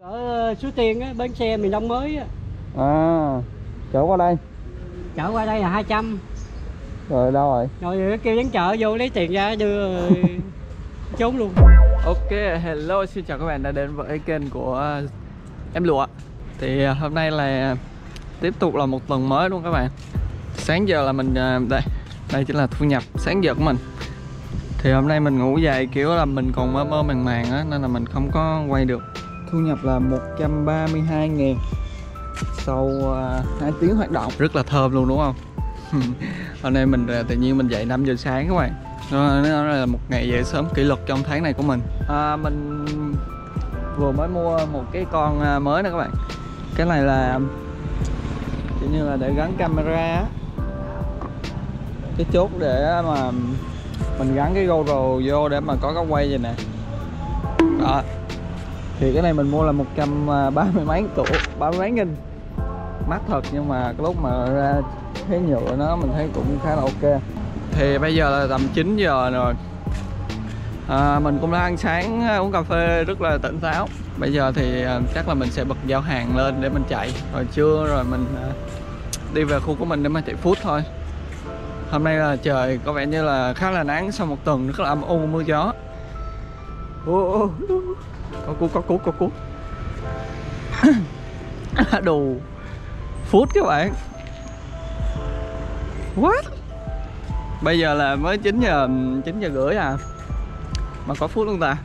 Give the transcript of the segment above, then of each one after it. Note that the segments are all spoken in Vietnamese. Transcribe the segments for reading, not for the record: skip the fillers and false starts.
Ở Suối Tiên á, bến xe miền Đông mới á. À, chở qua đây. Chở qua đây là 200. Rồi đâu rồi? Rồi kêu đến chợ vô lấy tiền ra đưa trốn luôn. Ok, hello, xin chào các bạn đã đến với kênh của em Lụa. Thì hôm nay là tiếp tục là một tuần mới luôn các bạn. Sáng giờ là mình đây chính là thu nhập sáng giờ của mình. Thì hôm nay mình ngủ dậy kiểu là mình còn mơ mơ màng màng á, nên là mình không có quay được. Thu nhập là 132.000 sau 2 tiếng hoạt động. Rất là thơm luôn đúng không? Hôm nay mình tự nhiên mình dậy 5 giờ sáng các bạn. Nó là một ngày dậy sớm kỷ luật trong tháng này của mình. Mình vừa mới mua một cái con mới nè các bạn. Cái này là kiểu như là để gắn camera á. Cái chốt để mà mình gắn cái GoPro vô để mà có cái quay vậy nè. Đó. Thì cái này mình mua là 130 mấy nghìn. Mắc thật, nhưng mà cái lúc mà ra thấy nhựa nó mình thấy cũng khá là ok. Thì bây giờ là tầm 9 giờ rồi. Mình cũng đã ăn sáng, uống cà phê rất là tỉnh táo. Bây giờ thì chắc là mình sẽ bật giao hàng lên để mình chạy. Rồi trưa rồi mình đi về khu của mình để mà chạy food thôi. Hôm nay là trời có vẻ như là khá là nắng sau một tuần rất là âm u mưa gió. Có cú đồ food các bạn. What? Bây giờ là mới 9 giờ rưỡi à, mà có food luôn ta.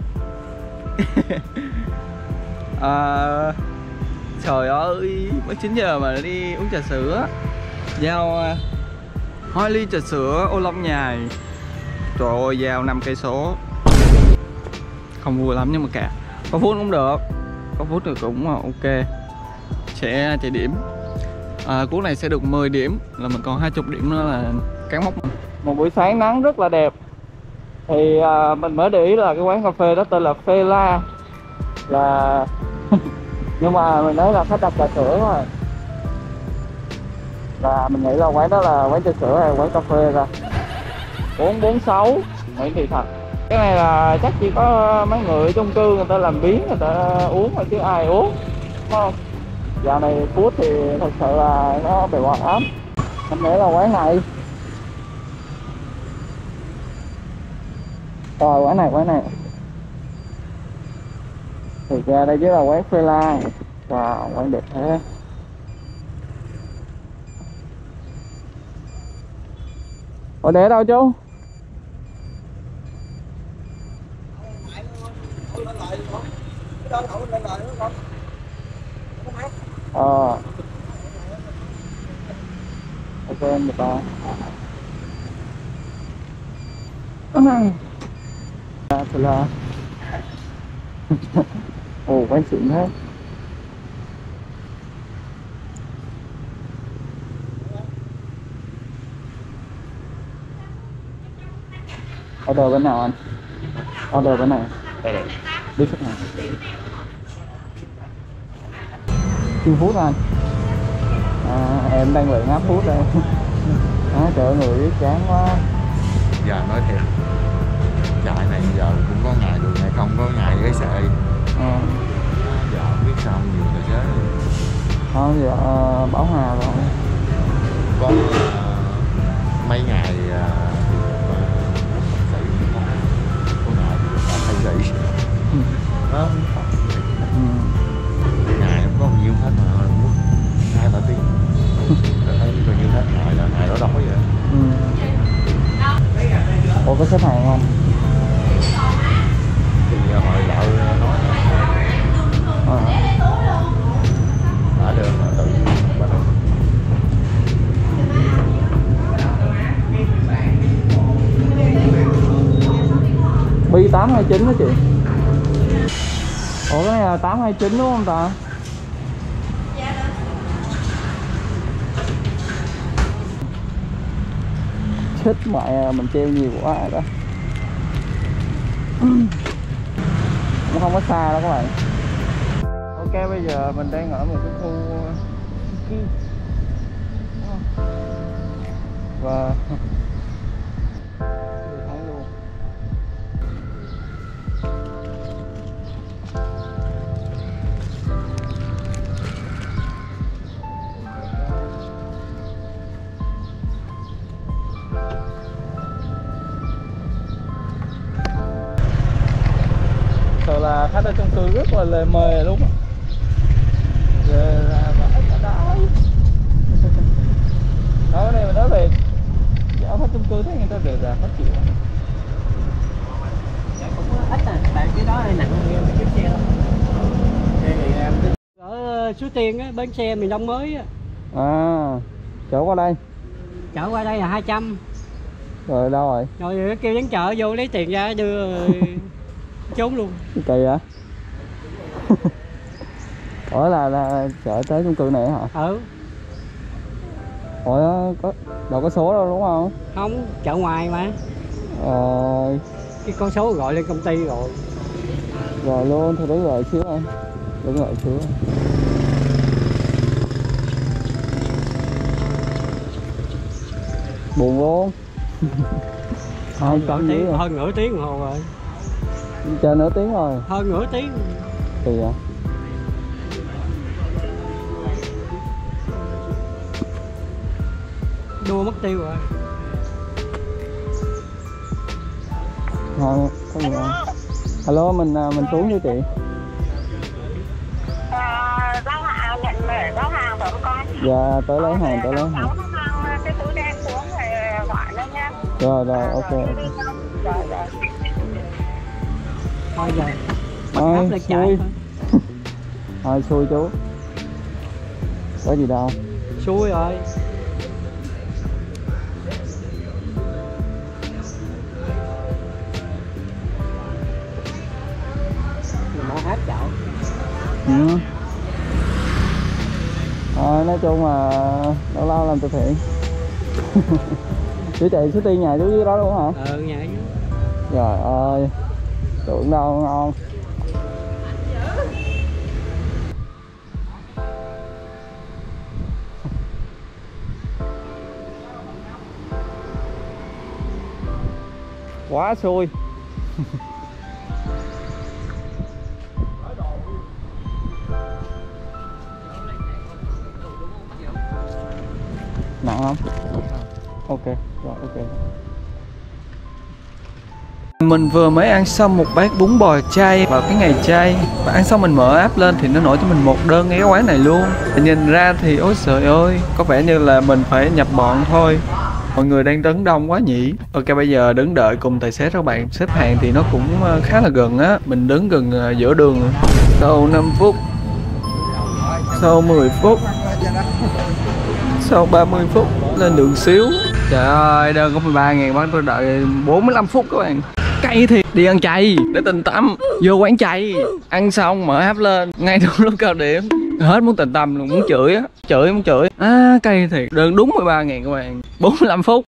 Trời ơi, mới 9 giờ mà đi uống trà sữa. Giao 2 ly trà sữa ô long nhài. Trời ơi, giao 5 cây số. Không vui lắm nhưng mà cả có food cũng được. Có food thì cũng ok. Sẽ chạy điểm. Cuốn này sẽ được 10 điểm, là mình còn 20 điểm nữa là cán mốc. Một buổi sáng nắng rất là đẹp. Thì mình mới để ý là cái quán cà phê đó tên là Phê La. Là nhưng mà mình nói là khách đặt trà sữa rồi. Là mình nghĩ là quán đó là quán trà sữa hay quán cà phê ra. 446 Nguyễn Thị Thành. Cái này là chắc chỉ có mấy người chung cư người ta làm biếng người ta uống thôi chứ ai uống, đúng không? Dạo này food thì thật sự là nó bị quạt ấm. Mình nghĩ là quán này. Rồi quán này thì ra đây chứ là quán Phê La. Wow, quán đẹp thế. Ủa để đâu chú? Ok em được rồi. Thật là ồ quán xịn thế. Order bên nào anh? Order bên này. Đi khách hàng. Xin phút anh. Em đang luyện áp phút đây. Trời ơi người biết chán quá. Giờ nói thiệt, trại này giờ cũng có ngày được ngày không, có ngày cái sệ. Giờ không biết sao nhiều tài xế. Giờ Bảo Hà rồi. Có mấy ngày có ngày thay sĩ. Đó. Ngày không có nhiều hết mà mất 2-3 tiếng. Thấy bao nhiêu hết ngày là ngày đó đói vậy. Ủa có xếp hàng không? Thì hồi lợ nói đã được mà tự bắt đầu. Bi 829 đó chị. Ủa cái này là 829 đúng không ta? Chết mẹ, mình treo nhiều quá rồi đó. Cũng không có xa đâu các bạn. Ok, bây giờ mình đang ở một cái khu và thấy luôn. cư rất là lề mề luôn á. Ghê ra vãi cả đái. Đó, cái này mình nói thiệt, giao hết chung cư thấy người ta rề rà hết chịu. Ít à, tại cái đó nặng hơn cái chiếc xe lắm. Ở Suối Tiên á, bến xe miền Đông mới á. À, chở qua đây. Chở qua đây là 200. Rồi đâu rồi? Rồi kêu đến chợ vô lấy tiền ra đưa trốn luôn. Kỳ vậy? Ủa là chở tới chung cư này hả? Ừ. Ủa có đâu có số đâu đúng không? Không, chợ ngoài mà. Cái con số gọi lên công ty rồi. Rồi luôn, thôi đứng lại xíu anh. Đứng lại xíu. Buồn luôn. Hơn nửa tiếng đồng hồ rồi. Chờ nửa tiếng rồi. Hơn nửa tiếng. Kỳ vậy? Đua mất tiêu rồi. Thôi, có gì đâu. Alo, mình xuống với chị. Giao hàng, nhận để giao hàng phải không con? Dạ, tới lấy hàng, tới lấy hàng. Cháu nó mang cái túi đen xuống rồi gọi lên nha. Rồi, ok. Rồi. Thôi giờ Thôi, áp lên chạy xui. thôi. Thôi, xui chú. Có gì đâu. Xui rồi. Mở áp chậu. Ừ. Thôi, nói chung là lâu lâu làm từ thiện. Chú chị số tiền nhà chú dưới đó luôn hả? Ừ, nhà chứ. Trời ơi, tưởng đâu ngon. Quá xui. Nặng không? Ok, rồi ok. Mình vừa mới ăn xong một bát bún bò chay vào cái ngày chay. Và ăn xong mình mở app lên thì nó nổi cho mình một đơn ngay cái quán này luôn. Và nhìn ra thì ôi trời ơi, có vẻ như là mình phải nhập bọn thôi. Mọi người đang đứng đông quá nhỉ. Ok, bây giờ đứng đợi cùng tài xế các bạn. Xếp hàng thì nó cũng khá là gần á. Mình đứng gần giữa đường. Sau 5 phút, sau 10 phút, sau 30 phút lên đường xíu. Trời ơi, đơn có 13.000 bắt tôi đợi 45 phút các bạn. Cay thiệt. Đi ăn chay để tình tâm. Vô quán chay, ăn xong mở app lên ngay trong lúc cao điểm. Hết muốn tình tâm luôn, muốn chửi á. Chửi muốn chửi. Cay thiệt. Đơn đúng 13.000 các bạn. 45 phút.